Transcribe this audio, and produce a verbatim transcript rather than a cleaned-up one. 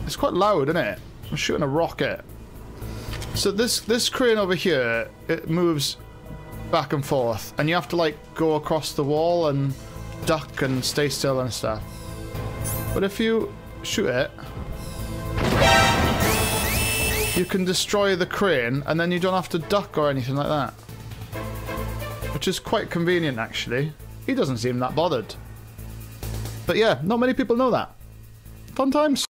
It's quite loud, isn't it? I'm shooting a rocket. So this this crane over here, it moves back and forth, and you have to like go across the wall and duck and stay still and stuff. But if you shoot it, you can destroy the crane, and then you don't have to duck or anything like that. Which is quite convenient, actually. He doesn't seem that bothered. But yeah, not many people know that. Fun times.